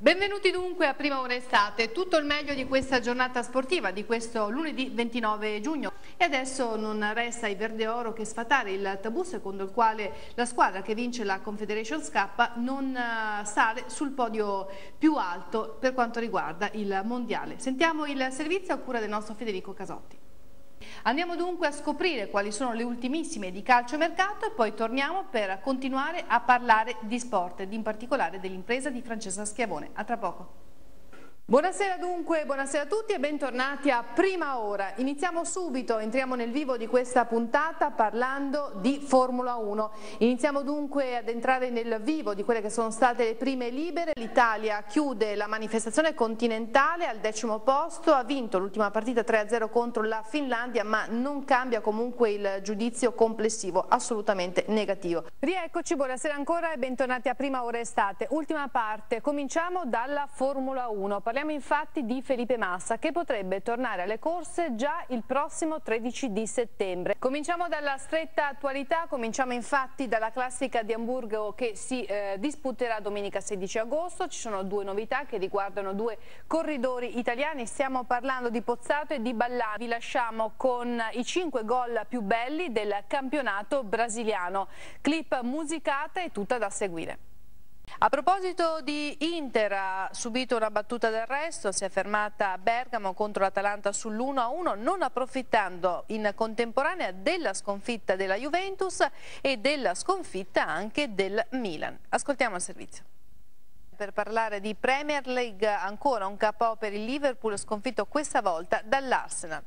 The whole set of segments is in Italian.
Benvenuti dunque a Prima Ora Estate, tutto il meglio di questa giornata sportiva di questo lunedì 29 giugno e adesso non resta ai Verde Oro che sfatare il tabù secondo il quale la squadra che vince la Confederations Cup non sale sul podio più alto per quanto riguarda il mondiale. Sentiamo il servizio a cura del nostro Federico Casotti. Andiamo dunque a scoprire quali sono le ultimissime di calciomercato e poi torniamo per continuare a parlare di sport ed in particolare dell'impresa di Francesca Schiavone. A tra poco. Buonasera dunque, buonasera a tutti e bentornati a Prima Ora. Iniziamo subito, entriamo nel vivo di questa puntata parlando di Formula 1. Iniziamo dunque ad entrare nel vivo di quelle che sono state le prime libere. L'Italia chiude la manifestazione continentale al 10° posto, ha vinto l'ultima partita 3-0 contro la Finlandia, ma non cambia comunque il giudizio complessivo, assolutamente negativo. Rieccoci, buonasera ancora e bentornati a Prima Ora Estate. Ultima parte, cominciamo dalla Formula 1. Parliamo infatti di Felipe Massa che potrebbe tornare alle corse già il prossimo 13 di settembre. Cominciamo dalla stretta attualità, cominciamo infatti dalla classica di Amburgo che si disputerà domenica 16 agosto. Ci sono due novità che riguardano due corridori italiani, stiamo parlando di Pozzato e di Ballani. Vi lasciamo con i 5 gol più belli del campionato brasiliano, clip musicata e tutta da seguire. A proposito di Inter, ha subito una battuta d'arresto, si è fermata a Bergamo contro l'Atalanta sull'1-1, non approfittando in contemporanea della sconfitta della Juventus e della sconfitta anche del Milan. Ascoltiamo il servizio. Per parlare di Premier League, ancora un KO per il Liverpool, sconfitto questa volta dall'Arsenal.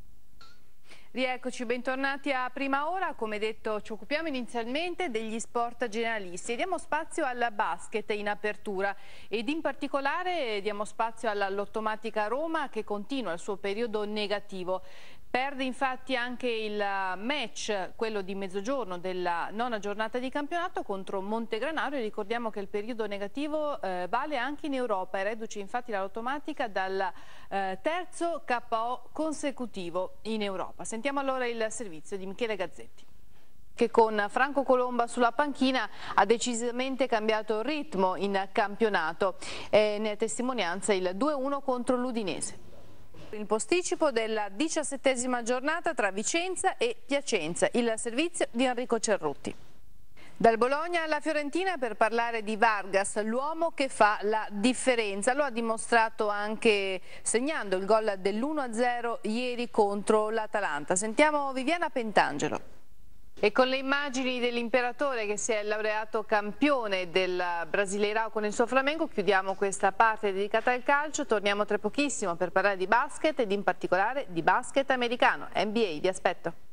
Rieccoci, bentornati a Prima Ora. Come detto, ci occupiamo inizialmente degli sport generalisti e diamo spazio al basket in apertura ed in particolare diamo spazio alla Lottomatica Roma che continua il suo periodo negativo. Perde infatti anche il match, quello di mezzogiorno della 9ª giornata di campionato contro Montegranaro e ricordiamo che il periodo negativo vale anche in Europa e reduce infatti la Lottomatica dal terzo KO consecutivo in Europa. Sentiamo allora il servizio di Michele Gazzetti, che con Franco Colomba sulla panchina ha decisamente cambiato il ritmo in campionato. Ne è testimonianza il 2-1 contro l'Udinese. Il posticipo della 17ª giornata tra Vicenza e Piacenza, il servizio di Enrico Cerruti. Dal Bologna alla Fiorentina per parlare di Vargas, l'uomo che fa la differenza, lo ha dimostrato anche segnando il gol dell'1-0 ieri contro l'Atalanta. Sentiamo Viviana Pentangelo. E con le immagini dell'imperatore che si è laureato campione del Brasileirao con il suo Flamengo chiudiamo questa parte dedicata al calcio, torniamo tra pochissimo per parlare di basket ed in particolare di basket americano. NBA, vi aspetto.